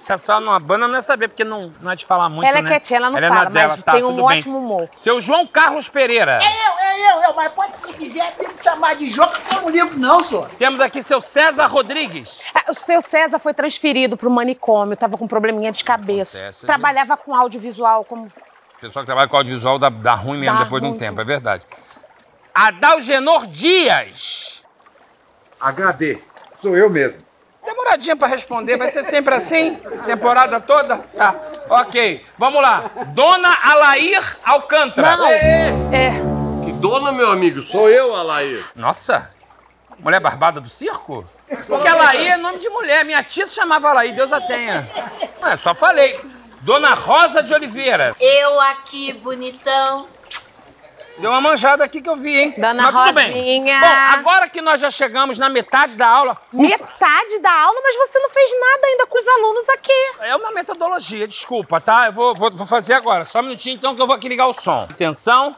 Se é só numa banda, não é saber, porque não é de falar muito, ela é né? quietinha, ela não ela fala, é dela, mas tá, tem um tudo bem. ótimo humor. Seu João Carlos Pereira. É eu, mas pode, se quiser, me chamar de João, que eu não ligo não, senhor. Temos aqui seu César Rodrigues. O seu César foi transferido pro manicômio, tava com probleminha de cabeça. Acontece, Trabalhava com audiovisual, como... O pessoal que trabalha com audiovisual dá ruim mesmo Dá depois de um ruim. tempo, é verdade. Adalgenor Dias. HD, sou eu mesmo. Demoradinha pra responder, vai ser sempre assim? Temporada toda? Tá, ok. Vamos lá. Dona Alair Alcântara. Não, Que dona, meu amigo? Sou eu, Alair. Nossa, mulher barbada do circo? Porque Alair é nome de mulher. Minha tia se chamava Alair, Deus a tenha. É, só falei. Dona Rosa de Oliveira. Eu aqui, bonitão. Deu uma manjada aqui que eu vi, hein? Dona Mas tudo bem. Rosinha. Bom, agora que nós já chegamos na metade da aula... Metade da aula, mas você não fez nada ainda com os alunos aqui. É uma metodologia, desculpa, tá? Eu vou fazer agora. Só um minutinho, então, que eu vou aqui ligar o som. Atenção.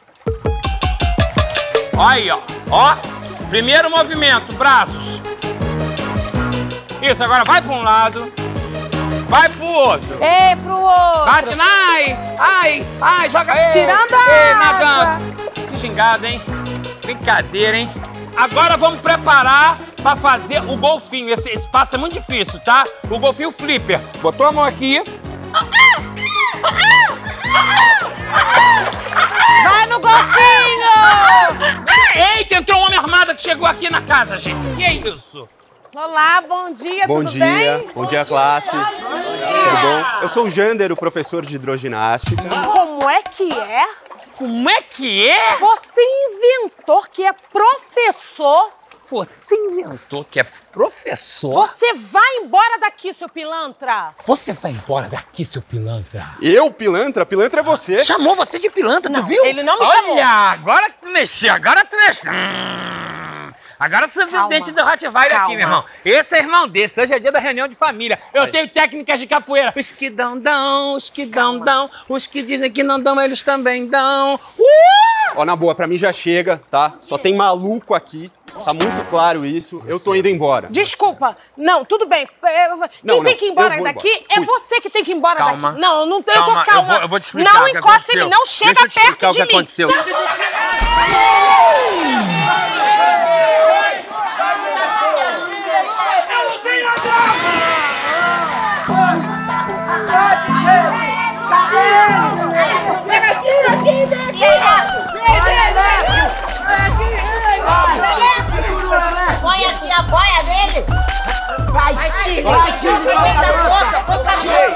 Ó aí, ó. Ó. Primeiro movimento, braços. Isso, agora vai para um lado. Vai pro outro. Ei, pro outro. Bate, ai, joga aí. Tirando a Ei, água. nadando. Que gingado, hein? Brincadeira, hein? Agora vamos preparar pra fazer o golfinho. Esse passo é muito difícil, tá? O golfinho flipper. Botou a mão aqui. Vai no golfinho! Eita, entrou um homem armado que chegou aqui na casa, gente. Que é isso? Olá, bom dia, Bom tudo dia, bem? bom dia, classe. Tudo bom? Eu sou o Jander, o professor de hidroginástica. Como é que é? Como é que é? Você inventou que é professor? Você inventou que é professor? Você vai embora daqui, seu pilantra! Você vai embora daqui, seu pilantra. Eu, pilantra? Pilantra é você. Chamou você de pilantra, Não, tu viu? ele não me Olha, chamou. Olha, agora tu mexeu, agora tu mexeu. Agora você viu o Calma, dente do Rottweiler aqui, calma. meu irmão. Esse é irmão desse, hoje é dia da reunião de família. Eu tenho técnicas de capoeira. Os que dão, os que dão. Os que dizem que não dão, eles também dão. Ó, na boa, pra mim já chega, tá? Só tem maluco aqui. Tá muito claro isso. Eu tô indo embora. Desculpa. Não, tudo bem. Quem tem que ir embora eu vou daqui embora. é Fui. você que tem que ir embora Calma. daqui. Não, eu não tenho Calma, calma. eu vou te explicar não o que encosta em mim, aconteceu. não chega Deixa eu te perto explicar o de que mim. aconteceu. Põe aqui a boia dele. Vai, Chile, vai, Chile, aproveita a boca, pouca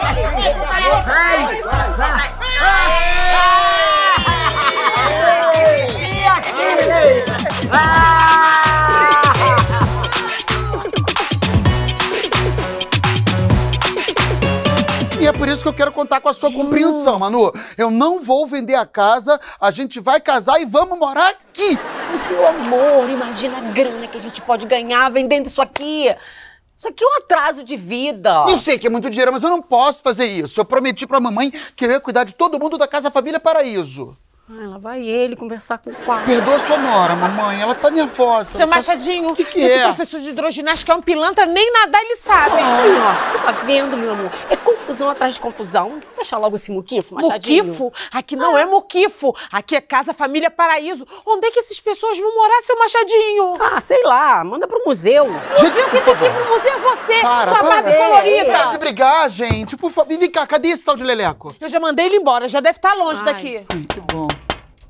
E é por isso que eu quero contar com a sua compreensão, Manu. Eu não vou vender a casa, a gente vai casar e vamos morar aqui. Mas, meu amor, imagina a grana que a gente pode ganhar vendendo isso aqui. Isso aqui é um atraso de vida. Eu sei que é muito dinheiro, mas eu não posso fazer isso. Eu prometi pra mamãe que eu ia cuidar de todo mundo da Casa Família Paraíso. Ai, lá vai ele conversar com o quarto. Perdoa sua nora, mamãe. Ela tá nervosa. Seu ela tá- Machadinho, O que esse é? professor de hidroginástica é um pilantra, nem nadar ele sabe. Aí, ó, você tá vendo, meu amor? É confusão atrás de confusão. Fecha logo esse muquifo, Machadinho. Muquifo? Aqui não é muquifo. Aqui é Casa Família Paraíso. Onde é que essas pessoas vão morar, seu Machadinho? Ah, sei lá, manda pro museu. Gente, Museu, quem tem que ir pro museu é você, Para, sua para. base Para colorida. de brigar, gente. Por favor, vem cá, cadê esse tal de Leleco? Eu já mandei ele embora, já deve estar longe Ai. daqui. Que bom.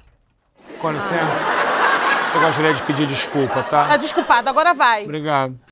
Com licença. Eu gostaria de pedir desculpa, tá? Tá desculpado, agora vai. Obrigado.